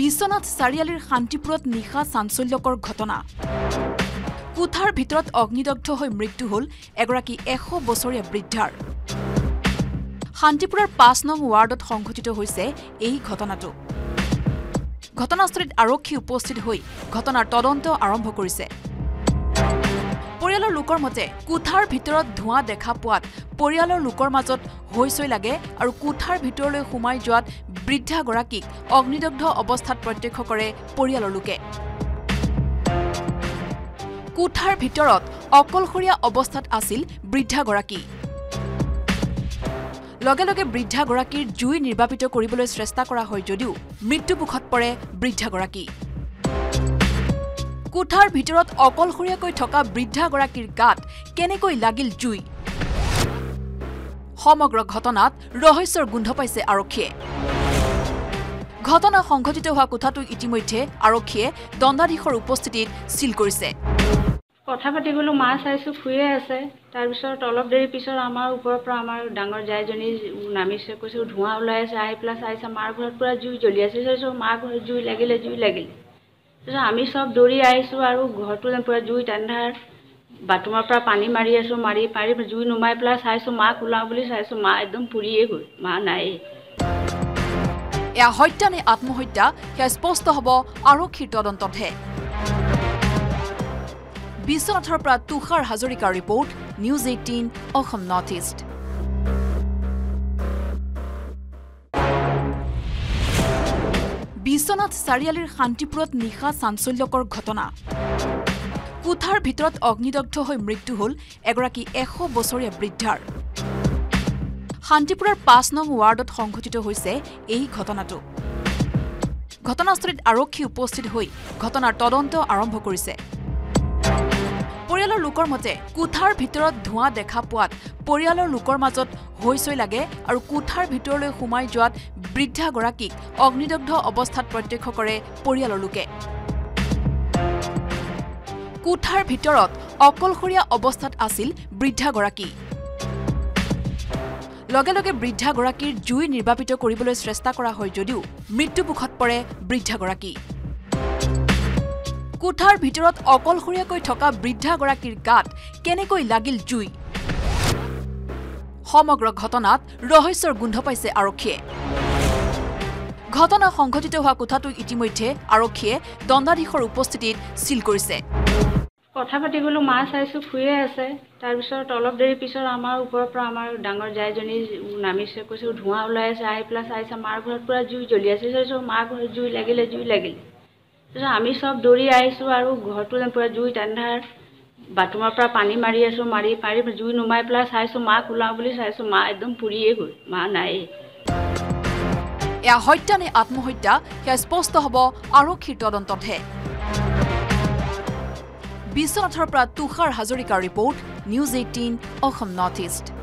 বিশ্বনাথ চাৰিআলিৰ শান্তিপুৰত নিশা চাঞ্চল্যকৰ ঘটনা কোঠাৰ ভিতৰত অগ্নিদগ্ধ হৈ মৃত্যু হল এগৰাকী 100 বছৰীয়া বৃদ্ধাৰ শান্তিপুৰৰ 5 নং ৱাৰ্ডত সংঘটিত হৈছে এই ঘটনাটো ঘটনাস্থলীত আৰক্ষী উপস্থিত হৈ ঘটনাৰ তদন্ত আৰম্ভ কৰিছে পৰিয়ালৰ লোকৰ মতে কোঠাৰ ভিতৰত ধোঁৱা দেখা পোৱাত পৰিয়ালৰ লোকৰ মাজত হৈছৈ লাগে আৰু কোঠাৰ ভিতৰলৈ সোমাই যোৱাত বৃদ্ধা গৰাকীক অগ্নিদগ্ধ অৱস্থাত প্ৰত্যক্ষ কৰে পৰিয়ালৰ লোকে কোঠাৰ ভিতৰত অকলশৰীয়া অৱস্থাত আছিল বৃদ্ধা গৰাকী লগে লগে বৃদ্ধা গৰাকীৰ জুই নিৰ্বাপিত কৰিবলৈ চেষ্টা কৰা হয় যদিও মৃত্যুমুখত পৰে বৃদ্ধা গৰাকী কোঠাৰ ভিতৰত অকলশৰীয়াকৈ থকা বৃদ্ধা গৰাকীৰ গাত কেনেকৈ লাগিল জুই সমগ্ৰ ঘটনাত ৰহস্যৰ গোন্ধ পাইছে আৰক্ষীয়ে ঘটনা সংঘটিত হোৱা কোঠাটো ইতিমধ্যে আৰক্ষীয়ে দণ্ডাধীশৰ উপস্থিতিত সিল কৰিছে কথা পাতি গলো মা চাইছো ফুয়ে আছে তাৰ পিছত অলপ দেৰি পিছত আমাৰ ওপৰৰ পৰা আমাৰ ডাঙৰ জায়জনী নামিছে কৈছে ধোঁৱা ওলাই আছে আই প্লাস আইছা মাৰ ঘৰত পুৰা জুই জ্বলি আছে চাইছো মাৰ ঘৰত জুই লাগিলে আমি সব দৌৰি আহিছো আৰু ঘৰটো পুৰা জুই টান্ধাৰ বাথৰুমৰ পৰা পানী মাৰি আছো মাৰি জুই নুমাই প্লাস চাইছো মা কুলা বুলি চাইছো মা একদম পুৰিয়ে গল মা নাই এয়া হত্যা নে আত্মহত্যা সেয়া স্পষ্ট হ'ব আৰক্ষীৰ তদন্ততহে বিশ্বনাথৰ পৰা তুষাৰ হাজৰিকাৰ report news 18 Assam north east Biswanath চাৰিআলিৰ শান্তিপুৰত নিশা চাঞ্চল্যকৰ ঘটনা কোঠাৰ ভিতৰত অগ্নিদগ্ধ হৈ মৃত্যু হল এগৰাকী 100 বছৰীয়া বৃদ্ধাৰ শান্তিপুৰৰ 5 নং ৱাৰ্ডত সংঘটিত হৈছে এই ঘটনাটো ঘটনাস্থলীত আৰক্ষী উপস্থিত হৈ ঘটনাৰ তদন্ত আৰম্ভ কৰিছে পৰিয়ালৰ লোকৰ মতে কোঠাৰ ভিতৰত ধোঁৱা দেখা পোৱাত পৰিয়ালৰ লোকৰ মাজত হৈছৈ লাগে আৰু কোঠাৰ ভিতৰলৈ সোমাই যোৱাত বৃদ্ধা গৰাকীক অগ্নিদগ্ধ অৱস্থাত প্ৰত্যক্ষ কৰে পৰিয়ালৰ লোকে কোঠাৰ ভিতৰত অকলশৰীয়া অৱস্থাত আছিল বৃদ্ধা গৰাকী লগে লগে বৃদ্ধা গৰাকীৰ জুই নিৰ্বাপিত কৰিবলৈ চেষ্টা কৰা হয় যদিও মৃত্যুমুখত পৰে বৃদ্ধা গৰাকী কোঠাৰ ভিতৰত অকলশৰীয়াকৈ থকা বৃদ্ধা গৰাকীৰ গাত কেনেকৈ লাগিল জুই সমগ্ৰ ঘটনাত ৰহস্যৰ গোন্ধ পাইছে আৰক্ষীয়ে ঘটনা সংঘটিত হোৱা কোঠাটো ইতিমধ্যে আৰক্ষীয়ে দণ্ডাধীশৰ উপস্থিতিত সিল কৰিছে কথা পাতি গলো মা চাইছো ফুয়ে আছে তাৰ পিছত অলপ দেৰি পিছত আমাৰ ওপৰৰ পৰা আমাৰ ডাঙৰ জায়জনী নামিছে কৈছে ধোঁৱা ওলাই আছে আই প্লাস আইছা মাৰ ঘৰত পুৰা জুই জ্বলি আছে চাইছো মাৰ ঘৰত জুই লাগিলে আমি সব দৌৰি আহিছো আৰু ঘৰটো পুৰা জুই টান্ধাৰ বাথৰুমৰ পৰা পানী মাৰি আছো মাৰি জুই নুমাই প্লাস চাইছো মা কুলা বুলি চাইছো মা একদম পুৰিয়ে গল মা নাই এয়া হত্যা নে আত্মহত্যা সেয়া স্পষ্ট হ'ব আৰক্ষীৰ তদন্ততহে বিশ্বনাথৰ পৰা তুষাৰ হাজৰিকাৰ report news 18 Assam north east